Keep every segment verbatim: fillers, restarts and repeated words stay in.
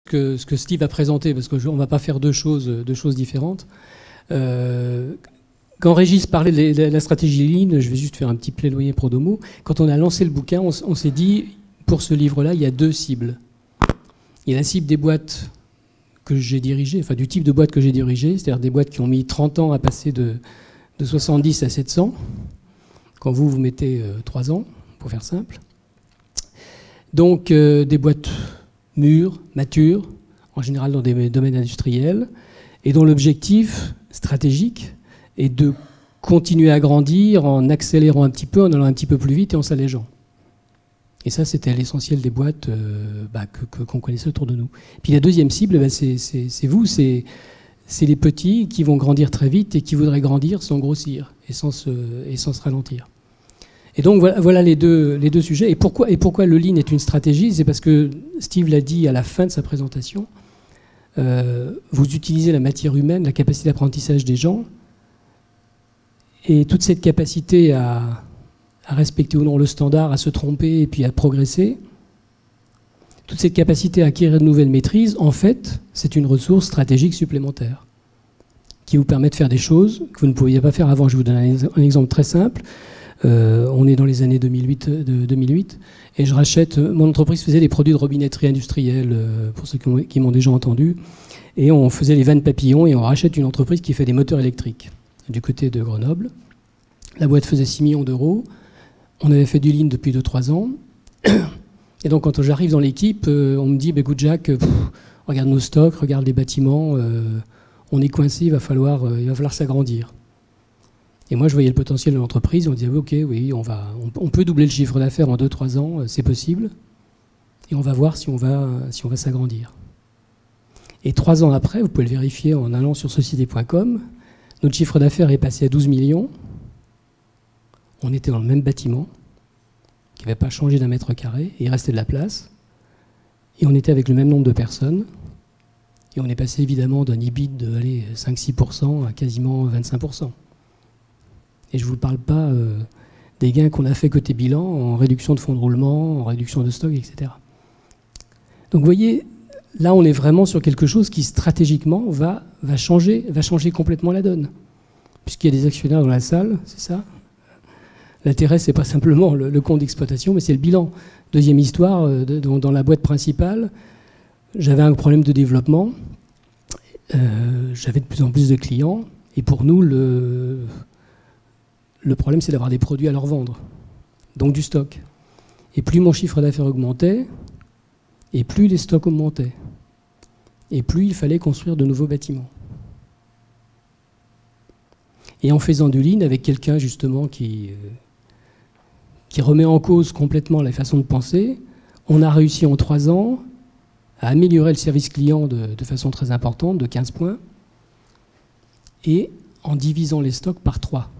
que, ce que Steve a présenté, parce qu'on ne va pas faire deux choses, deux choses différentes. Euh, quand Régis parlait de la stratégie Lean, je vais juste faire un petit plaidoyer pro domo. Quand on a lancé le bouquin, on, on s'est dit, pour ce livre-là, il y a deux cibles. Il y a la cible des boîtes que j'ai dirigées, enfin du type de boîte que j'ai dirigée, c'est-à-dire des boîtes qui ont mis trente ans à passer de, de soixante-dix à sept cents, quand vous, vous mettez euh, trois ans, pour faire simple. Donc euh, des boîtes mûres, matures, en général dans des domaines industriels, et dont l'objectif stratégique est de continuer à grandir en accélérant un petit peu, en allant un petit peu plus vite et en s'allégeant. Et ça, c'était l'essentiel des boîtes euh, bah, que, que, qu'on connaissait autour de nous. Puis la deuxième cible, bah, c'est, c'est, c'est vous, c'est, c'est les petits qui vont grandir très vite et qui voudraient grandir sans grossir et sans se, et sans se ralentir. Et donc voilà, voilà les, deux, les deux sujets. Et pourquoi, et pourquoi le Lean est une stratégie? C'est parce que Steve l'a dit à la fin de sa présentation, euh, vous utilisez la matière humaine, la capacité d'apprentissage des gens, et toute cette capacité à... à respecter ou non le standard, à se tromper et puis à progresser, toute cette capacité à acquérir de nouvelles maîtrises, en fait, c'est une ressource stratégique supplémentaire qui vous permet de faire des choses que vous ne pouviez pas faire avant. Je vous donne un exemple très simple. Euh, on est dans les années deux mille huit, de deux mille huit et je rachète... Mon entreprise faisait des produits de robinetterie industrielle, euh, pour ceux qui, ont, qui m'ont déjà entendu, et on faisait les vannes papillons et on rachète une entreprise qui fait des moteurs électriques du côté de Grenoble. La boîte faisait six millions d'euros. On avait fait du Lean depuis deux trois ans. Et donc, quand j'arrive dans l'équipe, euh, on me dit bah, « Écoute, Jacques, pff, regarde nos stocks, regarde les bâtiments, euh, on est coincé, il va falloir, euh, il va falloir s'agrandir. » Et moi, je voyais le potentiel de l'entreprise. On disait « Ok, oui, on, va, on, on peut doubler le chiffre d'affaires en deux trois ans, euh, c'est possible. Et on va voir si on va, si on va s'agrandir. » Et trois ans après, vous pouvez le vérifier en allant sur société point com, notre chiffre d'affaires est passé à douze millions. On était dans le même bâtiment, qui n'avait pas changé d'un mètre carré, et il restait de la place. Et on était avec le même nombre de personnes. Et on est passé évidemment d'un E B I T de allez, cinq à six pour cent à quasiment vingt-cinq pour cent. Et je ne vous parle pas euh, des gains qu'on a fait côté bilan, en réduction de fonds de roulement, en réduction de stock, et cetera. Donc vous voyez, là on est vraiment sur quelque chose qui stratégiquement va, va, changer, va changer complètement la donne. Puisqu'il y a des actionnaires dans la salle, c'est ça ? L'intérêt, ce n'est pas simplement le, le compte d'exploitation, mais c'est le bilan. Deuxième histoire, euh, de, dans, dans la boîte principale, j'avais un problème de développement. Euh, j'avais de plus en plus de clients. Et pour nous, le, le problème, c'est d'avoir des produits à leur vendre. Donc du stock. Et plus mon chiffre d'affaires augmentait, et plus les stocks augmentaient. Et plus il fallait construire de nouveaux bâtiments. Et en faisant du Lean avec quelqu'un justement qui, euh, qui remet en cause complètement la façon de penser, on a réussi en trois ans à améliorer le service client de, de façon très importante, de quinze points, et en divisant les stocks par trois.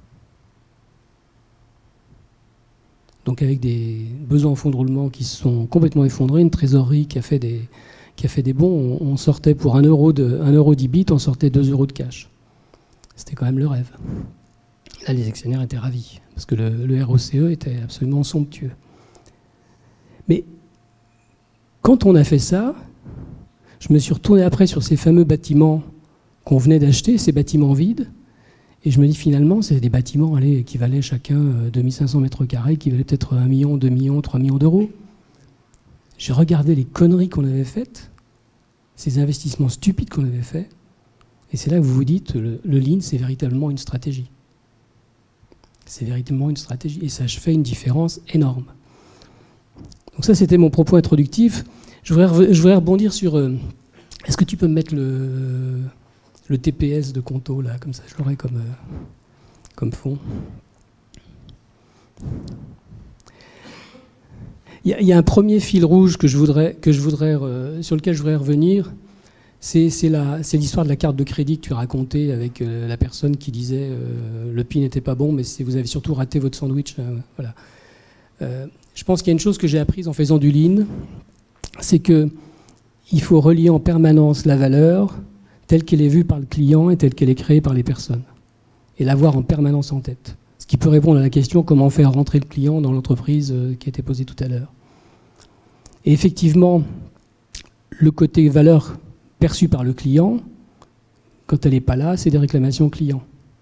Donc avec des besoins en fonds de roulement qui se sont complètement effondrés, une trésorerie qui a fait des, qui a fait des bons, on, on sortait pour un euro de, un euro d'E B I T, on sortait deux euros de cash. C'était quand même le rêve. Là, les actionnaires étaient ravis, parce que le, le R O C E était absolument somptueux. Mais quand on a fait ça, je me suis retourné après sur ces fameux bâtiments qu'on venait d'acheter, ces bâtiments vides, et je me dis finalement, c'est des bâtiments allez, qui valaient chacun deux mille cinq cents mètres carrés, qui valaient peut-être un million, deux millions, trois millions d'euros. J'ai regardé les conneries qu'on avait faites, ces investissements stupides qu'on avait faits, et c'est là que vous vous dites, le, le Lean, c'est véritablement une stratégie. C'est véritablement une stratégie. Et ça fait une différence énorme. Donc ça, c'était mon propos introductif. Je voudrais, je voudrais rebondir sur... Euh, est-ce que tu peux me mettre le, le T P S de Conto, là, comme ça, je l'aurai comme, euh, comme fond. Il y, y a un premier fil rouge que je voudrais, que je voudrais, euh, sur lequel je voudrais revenir. C'est, c'est, la, c'est l'histoire de la carte de crédit que tu racontais avec euh, la personne qui disait euh, le P I n'était pas bon, mais c'est, vous avez surtout raté votre sandwich. Euh, voilà. Euh, je pense qu'il y a une chose que j'ai apprise en faisant du Lean, c'est qu'il faut relier en permanence la valeur telle qu'elle est vue par le client et telle qu'elle est créée par les personnes. Et l'avoir en permanence en tête. Ce qui peut répondre à la question comment faire rentrer le client dans l'entreprise euh, qui a été posée tout à l'heure. Et effectivement, le côté valeur perçue par le client, quand elle n'est pas là, c'est des réclamations clients.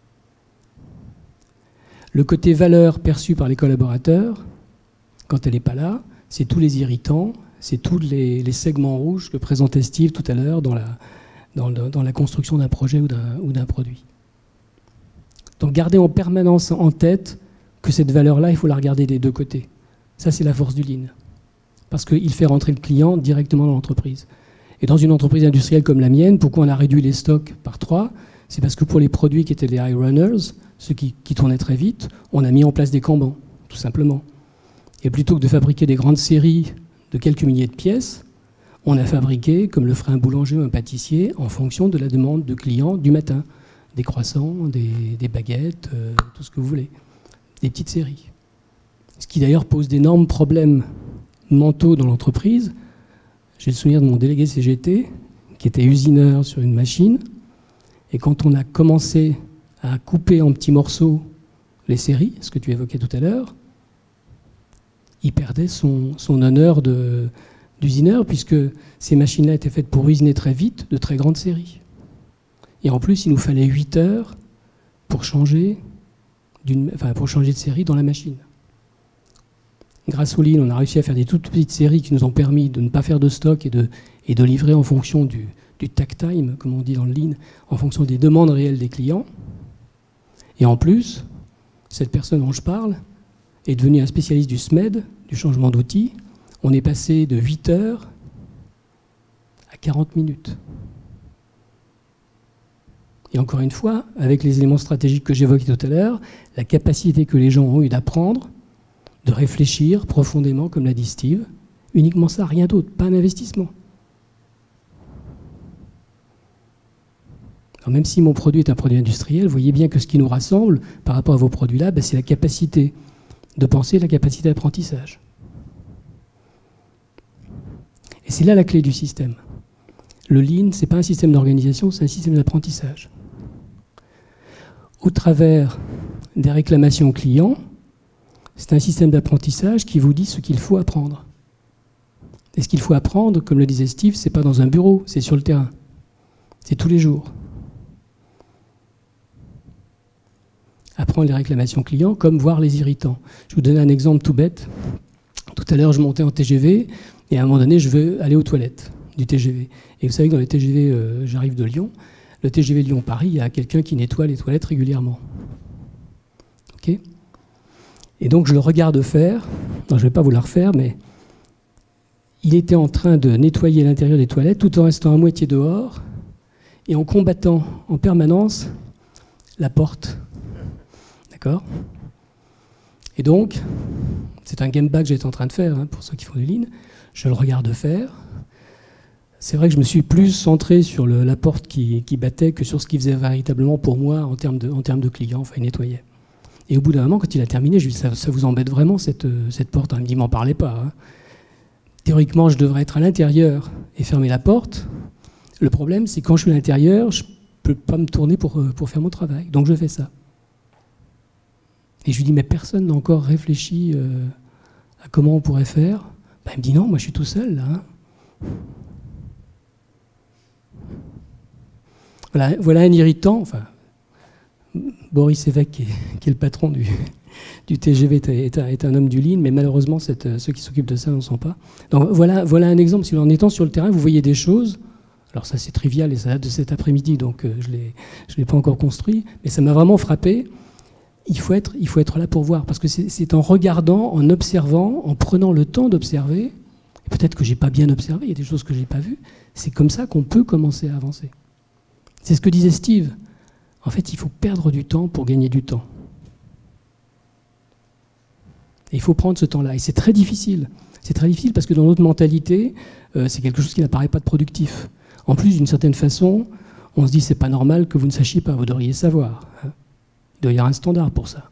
Le côté valeur perçue par les collaborateurs, quand elle n'est pas là, c'est tous les irritants, c'est tous les, les segments rouges que présentait Steve tout à l'heure dans la, dans, le, dans la construction d'un projet ou d'un, ou d'un produit. Donc gardez en permanence en tête que cette valeur-là, il faut la regarder des deux côtés. Ça, c'est la force du Lean. Parce qu'il fait rentrer le client directement dans l'entreprise. Et dans une entreprise industrielle comme la mienne, pourquoi on a réduit les stocks par trois? C'est parce que pour les produits qui étaient les high runners, ceux qui, qui tournaient très vite, on a mis en place des Kanban, tout simplement. Et plutôt que de fabriquer des grandes séries de quelques milliers de pièces, on a fabriqué, comme le ferait un boulanger ou un pâtissier, en fonction de la demande de clients du matin. Des croissants, des, des baguettes, euh, tout ce que vous voulez. Des petites séries. Ce qui d'ailleurs pose d'énormes problèmes mentaux dans l'entreprise. J'ai le souvenir de mon délégué C G T, qui était usineur sur une machine, et quand on a commencé à couper en petits morceaux les séries, ce que tu évoquais tout à l'heure, il perdait son, son honneur de, d'usineur, puisque ces machines-là étaient faites pour usiner très vite de très grandes séries. Et en plus, il nous fallait huit heures pour changer, d'une, enfin, pour changer de série dans la machine. Grâce au Lean, on a réussi à faire des toutes petites séries qui nous ont permis de ne pas faire de stock et de, et de livrer en fonction du, du takt time, comme on dit dans le Lean, en fonction des demandes réelles des clients. Et en plus, cette personne dont je parle est devenue un spécialiste du S M E D, du changement d'outil. On est passé de huit heures à quarante minutes. Et encore une fois, avec les éléments stratégiques que j'évoquais tout à l'heure, la capacité que les gens ont eu d'apprendre, de réfléchir profondément, comme l'a dit Steve, uniquement ça, rien d'autre, pas un investissement. Alors même si mon produit est un produit industriel, vous voyez bien que ce qui nous rassemble par rapport à vos produits-là, ben c'est la capacité de penser, la capacité d'apprentissage. Et c'est là la clé du système. Le Lean, ce n'est pas un système d'organisation, c'est un système d'apprentissage. Au travers des réclamations clients, c'est un système d'apprentissage qui vous dit ce qu'il faut apprendre. Et ce qu'il faut apprendre, comme le disait Steve, ce n'est pas dans un bureau, c'est sur le terrain. C'est tous les jours. Apprendre les réclamations clients comme voir les irritants. Je vous donne un exemple tout bête. Tout à l'heure, je montais en T G V et à un moment donné, je veux aller aux toilettes du T G V. Et vous savez que dans les T G V, euh, j'arrive de Lyon, le T G V Lyon-Paris, il y a quelqu'un qui nettoie les toilettes régulièrement. Ok ? Et donc, je le regarde faire. Non, je ne vais pas vous la refaire, mais il était en train de nettoyer l'intérieur des toilettes tout en restant à moitié dehors et en combattant en permanence la porte. D'accord ? Et donc, c'est un game back que j'étais en train de faire, hein, pour ceux qui font du Lean. Je le regarde faire. C'est vrai que je me suis plus centré sur le, la porte qui, qui battait que sur ce qu'il faisait véritablement pour moi en termes de, en termes de clients. Enfin, il nettoyait. Et au bout d'un moment, quand il a terminé, je lui ai dit, ça, ça vous embête vraiment, cette, cette porte? Il me dit, m'en parlez pas. Hein. Théoriquement, je devrais être à l'intérieur et fermer la porte. Le problème, c'est que quand je suis à l'intérieur, je ne peux pas me tourner pour, pour faire mon travail. Donc, je fais ça. Et je lui dis, mais personne n'a encore réfléchi euh, à comment on pourrait faire. Ben, il me dit, non, moi, je suis tout seul, là. Hein. Voilà, voilà un irritant. Enfin, Boris Évêque, qui est, qui est le patron du, du T G V, est un, est un homme du Lean, mais malheureusement, cette, ceux qui s'occupent de ça n'en sont pas. Donc voilà, voilà un exemple. Si en étant sur le terrain, vous voyez des choses. Alors ça, c'est trivial et ça date de cet après-midi, donc euh, je ne l'ai pas encore construit, mais ça m'a vraiment frappé. Il faut être, il faut être là pour voir, parce que c'est en regardant, en observant, en prenant le temps d'observer, et peut-être que je n'ai pas bien observé, il y a des choses que je n'ai pas vues, c'est comme ça qu'on peut commencer à avancer. C'est ce que disait Steve. En fait, il faut perdre du temps pour gagner du temps. Et il faut prendre ce temps-là. Et c'est très difficile. C'est très difficile parce que dans notre mentalité, euh, c'est quelque chose qui n'apparaît pas de productif. En plus, d'une certaine façon, on se dit c'est pas normal que vous ne sachiez pas, vous devriez savoir. Hein. Il doit y avoir un standard pour ça.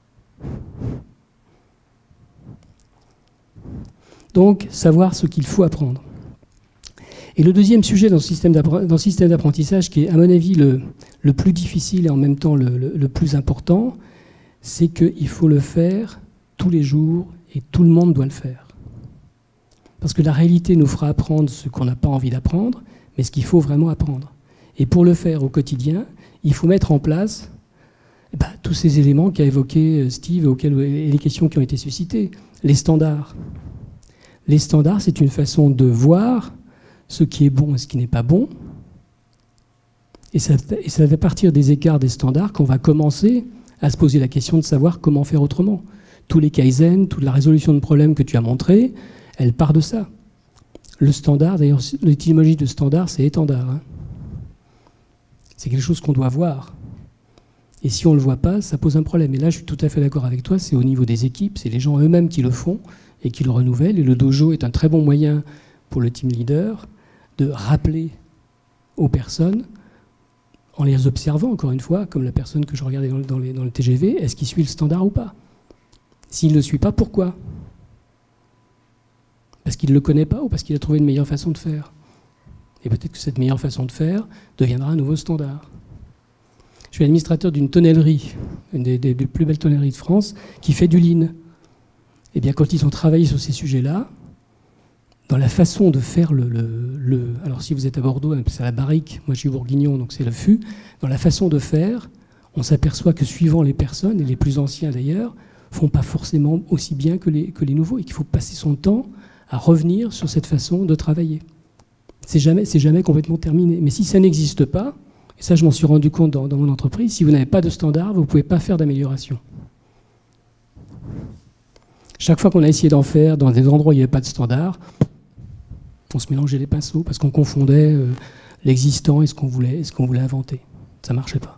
Donc, savoir ce qu'il faut apprendre. Et le deuxième sujet dans ce système d'apprentissage, qui est à mon avis le, le plus difficile et en même temps le, le, le plus important, c'est qu'il faut le faire tous les jours et tout le monde doit le faire. Parce que la réalité nous fera apprendre ce qu'on n'a pas envie d'apprendre, mais ce qu'il faut vraiment apprendre. Et pour le faire au quotidien, il faut mettre en place eh ben, tous ces éléments qu'a évoqué Steve auxquels, et les questions qui ont été suscitées. Les standards. Les standards, c'est une façon de voir ce qui est bon et ce qui n'est pas bon. Et c'est à partir des écarts des standards qu'on va commencer à se poser la question de savoir comment faire autrement. Tous les kaizen, toute la résolution de problèmes que tu as montré, elle part de ça. Le standard, d'ailleurs, l'étymologie de standard, c'est étendard. Hein. C'est quelque chose qu'on doit voir. Et si on ne le voit pas, ça pose un problème. Et là, je suis tout à fait d'accord avec toi, c'est au niveau des équipes, c'est les gens eux-mêmes qui le font et qui le renouvellent. Et le dojo est un très bon moyen pour le team leader de rappeler aux personnes, en les observant, encore une fois, comme la personne que je regardais dans, dans, les, dans le T G V, est-ce qu'il suit le standard ou pas? S'il ne le suit pas, pourquoi? Parce qu'il ne le connaît pas ou parce qu'il a trouvé une meilleure façon de faire? Et peut-être que cette meilleure façon de faire deviendra un nouveau standard. Je suis administrateur d'une tonnellerie, une des, des, des plus belles tonnelleries de France, qui fait du lean. Et bien, quand ils ont travaillé sur ces sujets-là, dans la façon de faire le, le, le... Alors, si vous êtes à Bordeaux, c'est la barrique. Moi, je suis bourguignon, donc c'est le fût. Dans la façon de faire, on s'aperçoit que suivant les personnes, et les plus anciens d'ailleurs, font pas forcément aussi bien que les, que les nouveaux, et qu'il faut passer son temps à revenir sur cette façon de travailler. C'est jamais, c'est jamais complètement terminé. Mais si ça n'existe pas, et ça je m'en suis rendu compte dans, dans mon entreprise, si vous n'avez pas de standard, vous ne pouvez pas faire d'amélioration. Chaque fois qu'on a essayé d'en faire dans des endroits où il n'y avait pas de standard, on se mélangeait les pinceaux parce qu'on confondait euh, l'existant et ce qu'on voulait, et ce qu'on voulait inventer. Ça ne marchait pas.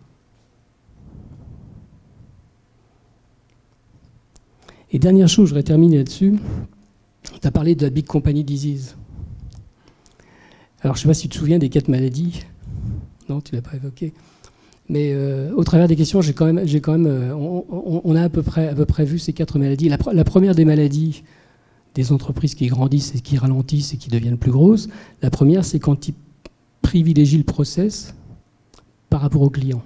Et dernière chose, je voudrais terminer là-dessus. Tu as parlé de la Big Company Disease. Alors, je ne sais pas si tu te souviens des quatre maladies. Non, tu ne l'as pas évoqué. Mais euh, au travers des questions, j'ai quand même, j'ai quand même, euh, on, on, on a à peu près, à peu près vu ces quatre maladies. La, la première des maladies des entreprises qui grandissent et qui ralentissent et qui deviennent plus grosses, la première, c'est quand ils privilégient le process par rapport au client.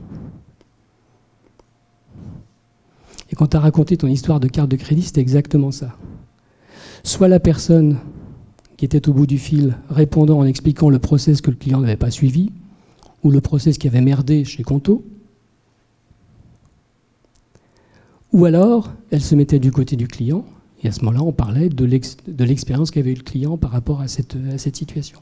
Et quand tu as raconté ton histoire de carte de crédit, c'était exactement ça. Soit la personne qui était au bout du fil répondant en expliquant le process que le client n'avait pas suivi, ou le process qui avait merdé chez Conto, ou alors elle se mettait du côté du client, et à ce moment-là, on parlait de l'ex- de l'expérience qu'avait eu le client par rapport à cette, à cette situation.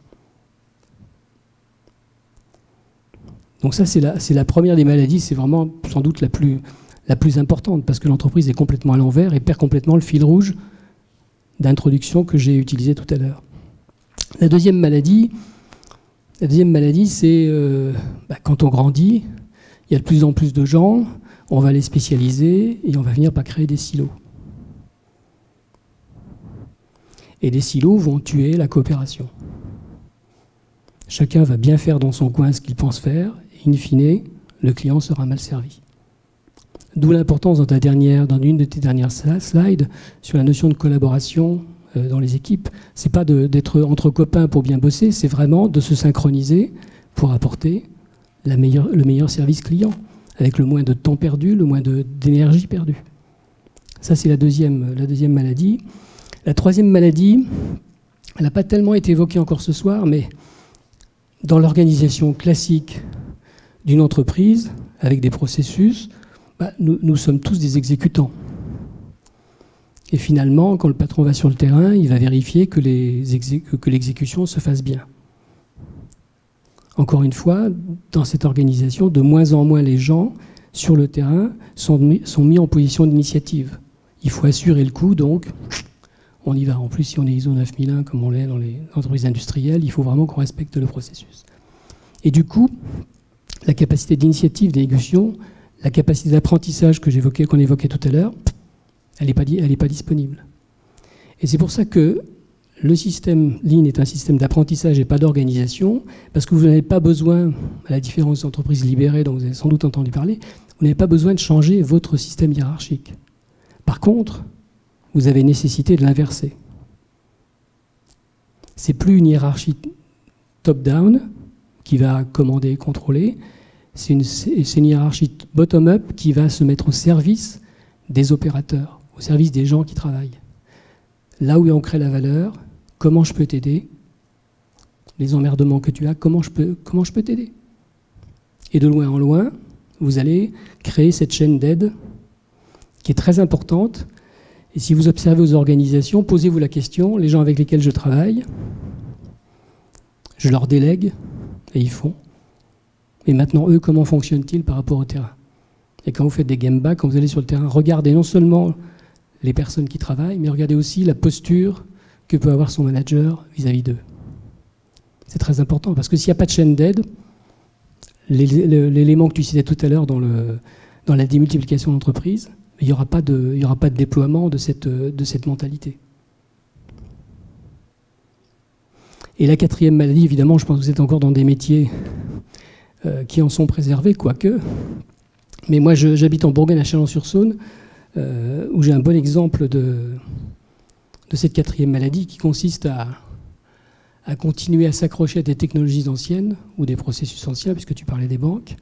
Donc ça, c'est la, c'est la première des maladies, c'est vraiment sans doute la plus, la plus importante, parce que l'entreprise est complètement à l'envers et perd complètement le fil rouge d'introduction que j'ai utilisé tout à l'heure. La deuxième maladie, la deuxième maladie, c'est euh, bah, quand on grandit, il y a de plus en plus de gens, on va les spécialiser et on va venir par créer des silos. Et les silos vont tuer la coopération. Chacun va bien faire dans son coin ce qu'il pense faire, et in fine, le client sera mal servi. D'où l'importance dans ta dernière, dans une de tes dernières slides sur la notion de collaboration euh, dans les équipes. C'est pas de, d'être entre copains pour bien bosser, c'est vraiment de se synchroniser pour apporter la meilleure, le meilleur service client, avec le moins de temps perdu, le moins de, d'énergie perdue. Ça, c'est la deuxième, la deuxième maladie. La troisième maladie, elle n'a pas tellement été évoquée encore ce soir, mais dans l'organisation classique d'une entreprise, avec des processus, bah, nous, nous sommes tous des exécutants. Et finalement, quand le patron va sur le terrain, il va vérifier que, les exé- que l'exécution se fasse bien. Encore une fois, dans cette organisation, de moins en moins les gens sur le terrain sont mis, sont mis en position d'initiative. Il faut assurer le coup, donc on y va. En plus, si on est I S O neuf mille un, comme on l'est dans les entreprises industrielles, il faut vraiment qu'on respecte le processus. Et du coup, la capacité d'initiative, d'exécution, la capacité d'apprentissage que j'évoquais, qu'on évoquait tout à l'heure, elle n'est pas, elle n'est pas disponible. Et c'est pour ça que le système Lean est un système d'apprentissage et pas d'organisation, parce que vous n'avez pas besoin, à la différence des entreprises libérées dont vous avez sans doute entendu parler, vous n'avez pas besoin de changer votre système hiérarchique. Par contre, vous avez nécessité de l'inverser. C'est plus une hiérarchie top-down qui va commander et contrôler, c'est une, c'est une hiérarchie bottom-up qui va se mettre au service des opérateurs, au service des gens qui travaillent. Là où on crée la valeur, comment je peux t'aider, les emmerdements que tu as, comment je peux, comment je peux t'aider. Et de loin en loin, vous allez créer cette chaîne d'aide qui est très importante. Et si vous observez aux organisations, posez-vous la question, les gens avec lesquels je travaille, je leur délègue, et ils font. Et maintenant, eux, comment fonctionnent-ils par rapport au terrain? Et quand vous faites des game back, quand vous allez sur le terrain, regardez non seulement les personnes qui travaillent, mais regardez aussi la posture que peut avoir son manager vis-à-vis d'eux. C'est très important, parce que s'il n'y a pas de chaîne d'aide, l'élément que tu citais tout à l'heure dans, le, dans la démultiplication d'entreprise, il n'y aura pas de, il n'y aura pas de déploiement de cette, de cette mentalité. Et la quatrième maladie, évidemment, je pense que vous êtes encore dans des métiers euh, qui en sont préservés, quoique. Mais moi, j'habite en Bourgogne, à Chalon-sur-Saône, euh, où j'ai un bon exemple de, de cette quatrième maladie qui consiste à, à continuer à s'accrocher à des technologies anciennes ou des processus anciens, puisque tu parlais des banques.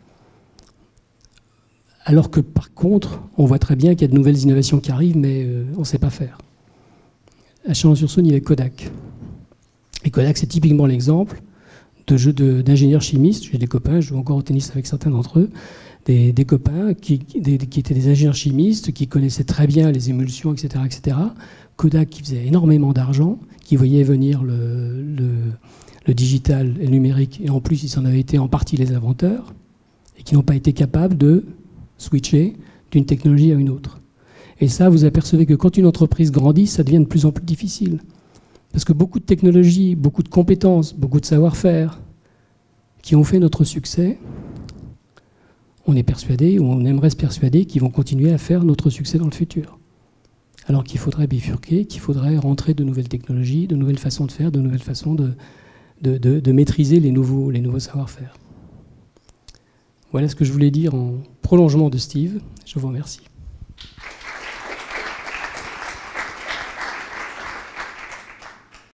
Alors que, par contre, on voit très bien qu'il y a de nouvelles innovations qui arrivent, mais euh, on ne sait pas faire. À Chalon-sur-Saône, il y avait Kodak. Et Kodak, c'est typiquement l'exemple de jeux d'ingénieurs chimistes. J'ai des copains, je joue encore au tennis avec certains d'entre eux, des, des copains qui, des, qui étaient des ingénieurs chimistes, qui connaissaient très bien les émulsions, et cetera, et cetera. Kodak, qui faisait énormément d'argent, qui voyait venir le, le, le digital et le numérique, et en plus, ils en avaient été en partie les inventeurs, et qui n'ont pas été capables de switcher d'une technologie à une autre. Et ça, vous apercevez que quand une entreprise grandit, ça devient de plus en plus difficile. Parce que beaucoup de technologies, beaucoup de compétences, beaucoup de savoir-faire qui ont fait notre succès, on est persuadé, ou on aimerait se persuader, qu'ils vont continuer à faire notre succès dans le futur. Alors qu'il faudrait bifurquer, qu'il faudrait rentrer de nouvelles technologies, de nouvelles façons de faire, de nouvelles façons de, de, de, de maîtriser les nouveaux, les nouveaux savoir-faire. Voilà ce que je voulais dire en prolongement de Steve. Je vous remercie.